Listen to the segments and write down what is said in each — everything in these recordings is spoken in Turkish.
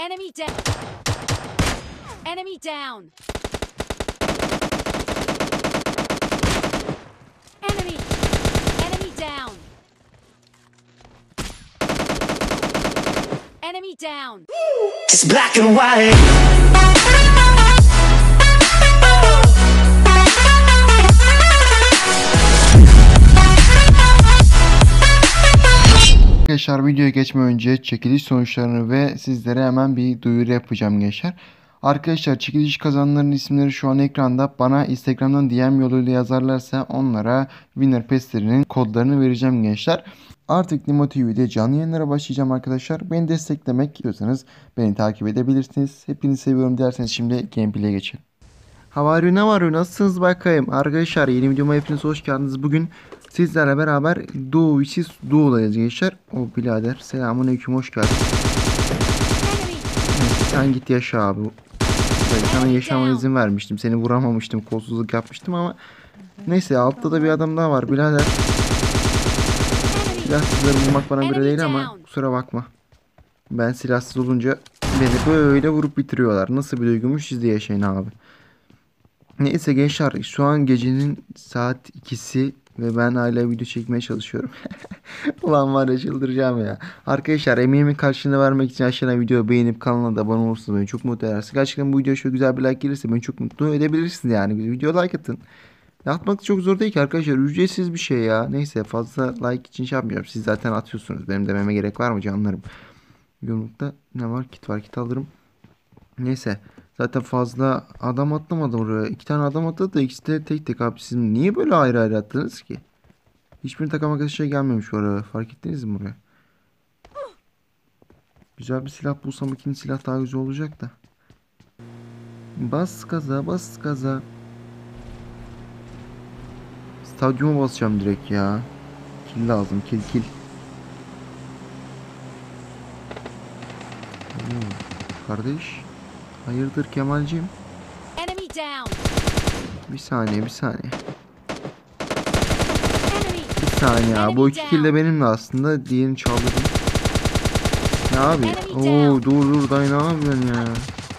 Enemy down. Enemy down. Enemy. Enemy down. Enemy down. It's black and white. Gençler, videoya geçmeden önce çekiliş sonuçlarını ve sizlere hemen bir duyuru yapacağım gençler. Arkadaşlar, çekiliş kazananların isimleri şu an ekranda. Bana Instagram'dan DM yoluyla yazarlarsa onlara Winner Pass'lerinin kodlarını vereceğim gençler. Artık Nimo TV'de canlı yayınlara başlayacağım arkadaşlar. Beni desteklemek istiyorsanız beni takip edebilirsiniz. Hepinizi seviyorum derseniz şimdi gameplay'e geçelim. Havari ne var? Nasılsınız bakayım? Arkadaşlar, yeni videoma hepiniz hoş geldiniz. Bugün sizlerle beraber Duo vs Duo'dayız gençler. O birader, selamünaleyküm, hoş geldin. Neyse, sen git yaşa abi. Sana yaşamana izin vermiştim. Seni vuramamıştım. Kolsuzluk yapmıştım ama neyse, altta da bir adam daha var birader. Silahsızları bulmak bana göre değil ama kusura bakma. Ben silahsız olunca beni böyle vurup bitiriyorlar. Nasıl bir duygumuş, siz de yaşayın abi. Neyse gençler, şu an gecenin saat 2'si ve ben hala video çekmeye çalışıyorum. Ulan var ya, çıldıracağım ya. Arkadaşlar, emeğimin karşılığını vermek için aşağıdan videoyu beğenip kanala da abone olursanız beni çok mutlu edersiniz. Gerçekten bu videoya şöyle güzel bir like gelirse beni çok mutlu edebilirsiniz yani. Video like atın. Atmak çok zor değil ki arkadaşlar, ücretsiz bir şey ya. Neyse, fazla like için şey yapmıyorum. Siz zaten atıyorsunuz. Benim dememe gerek var mı canlarım? Yorumlukta ne var? Kit var, kit alırım. Neyse. Zaten fazla adam atlamadım oraya. 2 tane adam atladı da ikisi de tek tek abi. Siz niye böyle ayrı ayrı attınız ki? Hiçbir takım arkadaşa gelmemiş oraya. Fark ettiniz mi buraya? Güzel bir silah bulsam, ikinci silah daha güzel olacak da. Bas gaza, bas gaza. Stadyuma basacağım direkt ya. Kill lazım, kill. Kardeş. Hayırdır Kemalciğim? Bir saniye. Bir saniye abi. Bu 2 kill de benimle aslında. Diğerini çaldırdım. Ya abi. Oo, dur dayı, ne yapıyorsun ya?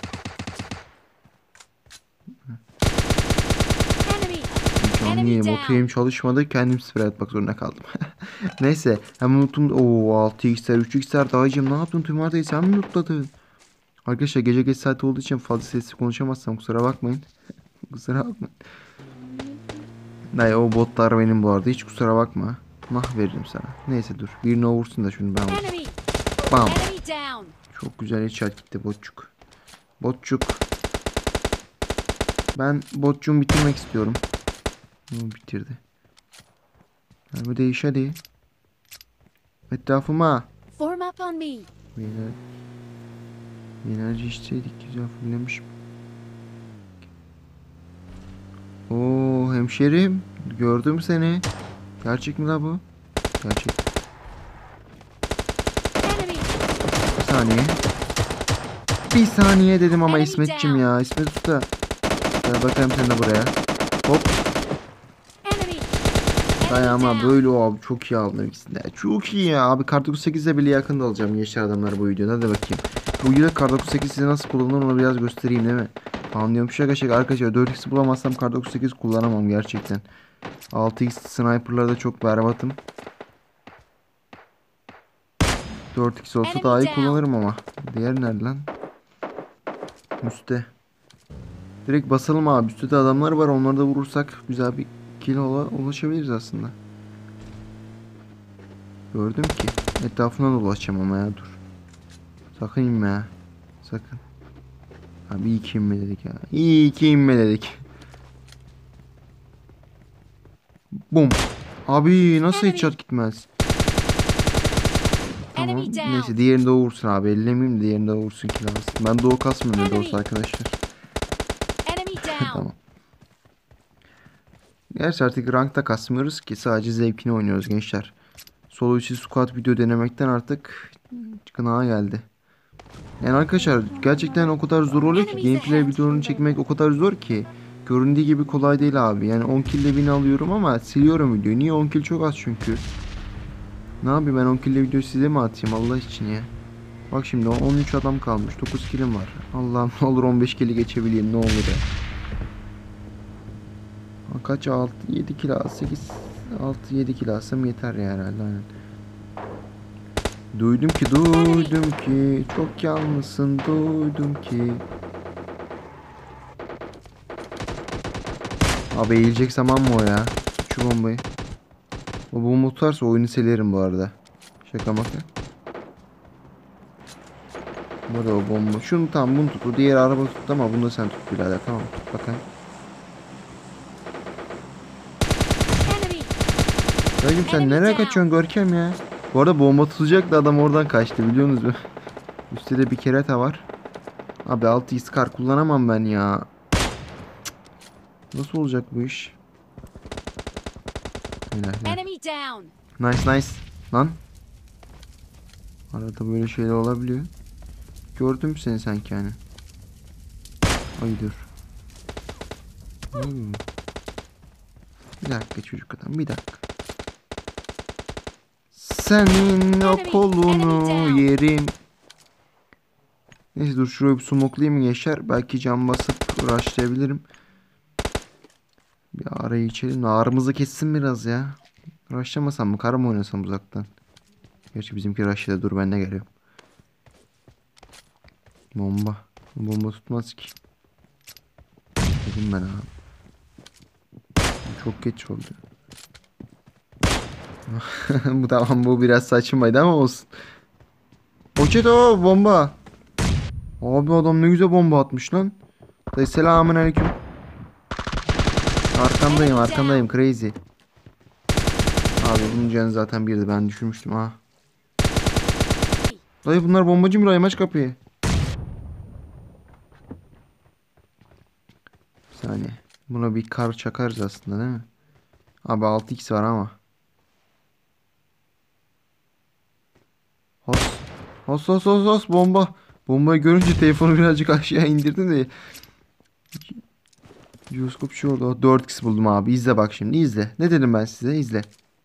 Canlıyım. Oturayım çalışmadı. Kendim sprey atmak zorunda kaldım. Neyse. Hemen unuttum. Oo, 6x'ler 3x'ler dayıcım, ne yaptın? Tüm haritayı sen mi unutladın? Arkadaşlar, gece geç saat olduğu için fazla sesli konuşamazsam kusura bakmayın. Kusura bakmayın. Dayı, o botlar benim bu arada, hiç kusura bakma. Nah veririm sana. Neyse dur. Birini vursun da şunu ben vurayım. Bam. Çok güzel headshot gitti botçuk. Ben botçuğumu bitirmek istiyorum. Bitirdi. Yani değiş hadi. Etrafıma. Form up on me. Enerji içseydik güzel fullemişim. Oo hemşerim, gördüm seni. Gerçek mi la bu? Gerçek. Bir saniye dedim ama İsmetçim ya. İsmet Usta. Gel bakayım sen de buraya. Hop. Ama böyle o abi, çok iyi aldım ikisinde. Çok iyi ya abi. Kar 98'e bile yakında alacağım gençler adamlar bu videoda. Hadi bakayım. Bu videoda Kar 98 size nasıl kullanılır onu biraz göstereyim değil mi? Anlıyorum. Şaka arkadaşlar, 4x bulamazsam Kar 98 kullanamam gerçekten. 6x sniper'larda çok berbatım. 4x olsa daha iyi kullanırım ama. Diğer nerede lan? Üste. Direkt basalım abi. Üstte de adamlar var. Onları da vurursak güzel bir kill'e ulaşabiliriz aslında. Gördüm ki. Etrafına dolaşacağım ama ya, dur. Sakın inme ha. Sakın. Abi iyi ki inme dedik ya. İyi ki inme dedik. Bum. Abi nasıl headshot gitmez? Tamam. Neyse, diğerini de vursun abi. Ellemeyeyim de diğerini de vursun ki lazım. Ben doğu kasmıyorum ne de olsa arkadaşlar. Tamam. Gerçi artık rankta kasmıyoruz ki, sadece zevkini oynuyoruz gençler. Solo içi squad video denemekten artık gına geldi. Yani arkadaşlar, gerçekten o kadar zor oluyor ki gameplay videolarını çekmek, o kadar zor ki. Göründüğü gibi kolay değil abi. Yani 10 kill ile win alıyorum ama siliyorum videoyu. Niye? 10 kill çok az çünkü. Ne yapayım ben, 10 kill ile videoyu size mi atayım Allah için ya? Bak şimdi 13 adam kalmış. 9 kilim var. Allah'ım ne olur 15 kili geçebileyim ne olur ya. Kaç 6 7 kilo 8 6 7 kilo alsam yeter ya herhalde aynen. Duydum ki çok yalnızsın duydum ki. Abi eğilecek zaman mı o ya? Şu bombayı. O bomba tutarsa oyunu silerim bu arada. Şaka maka. Burada o bomba. Şunu tamam bunu tut. O diğer araba tut ama bunu da sen tut birader. Tamam tut bakayım. Enemy. Dayıcım sen Enemy nereye down. kaçıyorsun Görkem ya? Bu arada bomba tutacak da adam oradan kaçtı biliyor musunuz? Üstte de bir kereta var. Abi 6x kar kullanamam ben ya. Nasıl olacak bu iş? Helal, helal. Enemy down. Nice nice. Lan. Arada böyle şeyler olabiliyor. Gördüm seni sanki hani. Ay dur. Bir dakika çocuk adam bir dakika. Senin o kolunu yerim. Neyse dur şurayı bir smoklayayım Yaşar. Belki cam basıp rushlayabilirim. Bir arayı içelim. Ağrımızı kessin biraz ya. Rushlamasam mı? Kar mı oynasam uzaktan? Gerçi bizimki rushladı. Dur ben de geliyorum. Bomba. Bomba tutmaz ki. Dedim ben abi. Çok geç oldu. Bu tamam bu biraz saçmaydı ama olsun. Poçeto bomba. Abi adam ne güzel bomba atmış lan. Dayı selamünaleyküm. Arkandayım crazy. Abi bunun canı zaten birdi ben düşürmüştüm ha. Dayı bunlar bombacı mı? Aç kapıyı. Bir saniye. Buna bir kar çakarız aslında değil mi? Abi 6x var ama. Hos bomba. Bombayı görünce telefonu birazcık aşağı indirdim de. Jiroskop şu oldu. 4x buldum abi. İzle bak şimdi izle. Ne dedim ben size? İzle.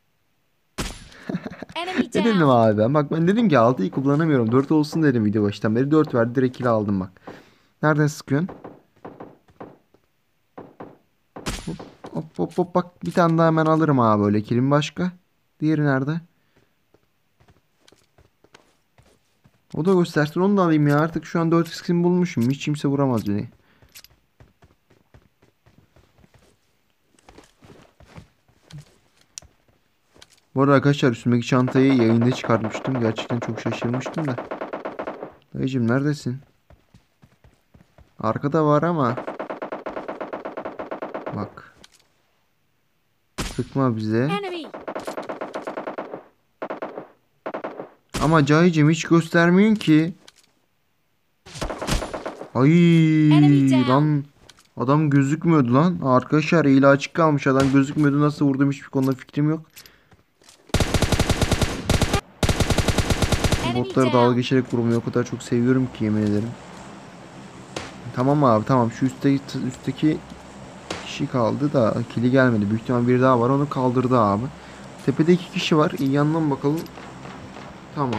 Enemy Ne dedim down. abi ben? Bak ben dedim ki 6'yı kullanamıyorum. 4 olsun dedim video baştan beri. 4 verdi direkt kill aldım bak. Nereden sıkıyorsun? Hop bak bir tane daha hemen alırım abi böyle kilim başka. Diğeri nerede? O da göstersin onu da alayım ya. Artık şu an 4x'imi bulmuşum. Hiç kimse vuramaz beni. Bu arada arkadaşlar üstümdeki çantayı yayında çıkartmıştım. Gerçekten çok şaşırmıştım da. Dayıcım neredesin? Arkada var ama. Bak. Sıkma bize. Enemy. Ama Cahicim hiç göstermiyorsun ki. Ay Enemy down. lan. Adam gözükmüyordu lan. Arkadaşlar eli açık kalmış. Adam gözükmüyordu. Nasıl vurdum hiçbir konuda fikrim yok. Enemy Botları down. dalga geçerek vurmayı o kadar çok seviyorum ki yemin ederim. Tamam abi tamam. Şu üstteki kişi kaldı da kili gelmedi. Büyük ihtimal bir daha var. Onu kaldırdı abi. Tepede 2 kişi var. Yandan bakalım. Tamam.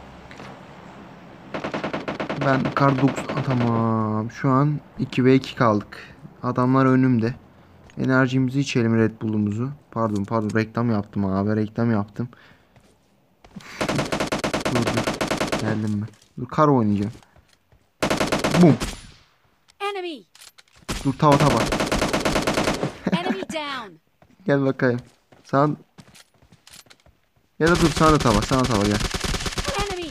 Ben kar 9 tamam. Şu an 2 ve 2 kaldık. Adamlar önümde. Enerjimizi içelim Red Bull'umuzu. Pardon reklam yaptım abi. Reklam yaptım. Dur. Geldim mi? Dur kar oynayacağım. Bum. Enemy. Dur tava. Enemy down. Gel bakayım. Sen ya da dur sana da tava. Sana tava gel. Enemy.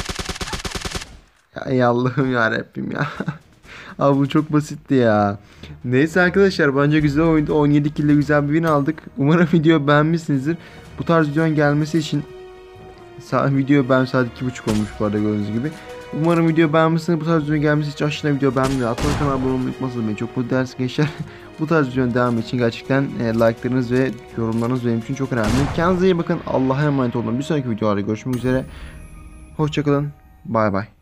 Ya ey Allah'ım ya Rabbim ya. Abi bu çok basitti ya. Neyse arkadaşlar bence güzel oyundu. 17 kill ile güzel bir win aldık. Umarım video beğenmişsinizdir. Bu tarz videonun gelmesi için video ben saat 2.5 olmuş bu arada gördüğünüz gibi. Umarım video beğenmişsiniz. Bu tarz videonun gelmesi için aşağıya video beğenmeyi, atmayı, kanala abone olmayı unutmazsanız beni çok mutlu edersiniz gençler. Bu tarz videonun devamı için gerçekten like'larınız ve yorumlarınız benim için çok önemli. Kendinize iyi bakın. Allah'a emanet olun. Bir sonraki videolarda görüşmek üzere. Hoşçakalın. Bay bay.